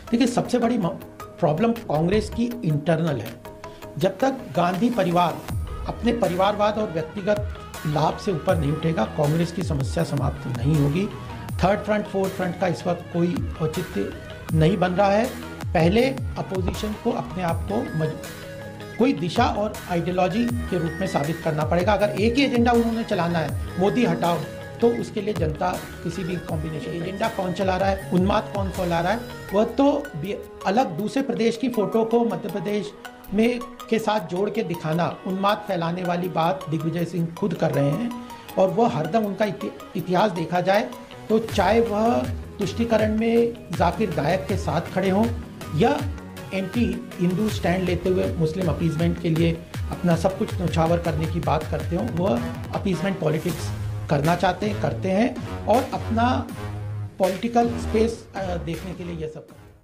देखिए, सबसे बड़ी प्रॉब्लम कांग्रेस की इंटरनल है। जब तक गांधी परिवार अपने परिवारवाद और व्यक्तिगत लाभ से ऊपर नहीं उठेगा, कांग्रेस की समस्या समाप्त नहीं होगी। थर्ड फ्रंट, फोर्थ फ्रंट का इस वक्त कोई औचित्य नहीं बन रहा है। पहले अपोजिशन को अपने आप को कोई दिशा और आइडियोलॉजी के रूप में साबित करना पड़ेगा। अगर एक ही एजेंडा उन्होंने चलाना है, मोदी हटाओ, तो उसके लिए जनता किसी भी कॉम्बिनेशन, एजेंडा कौन चला रहा है, उन्माद कौन फैला रहा है, वह तो अलग दूसरे प्रदेश की फोटो को मध्य प्रदेश में के साथ जोड़ के दिखाना, उन्माद फैलाने वाली बात दिग्विजय सिंह खुद कर रहे हैं। और वह हरदम उनका इतिहास देखा जाए तो चाहे वह तुष्टीकरण में जाकिर नायक के साथ खड़े हों या एंटी हिंदू स्टैंड लेते हुए मुस्लिम अपीजमेंट के लिए अपना सब कुछ न्यौछावर करने की बात करते हों, वह अपीजमेंट पॉलिटिक्स करना चाहते हैं, करते हैं और अपना पॉलिटिकल स्पेस देखने के लिए यह सब करते हैं।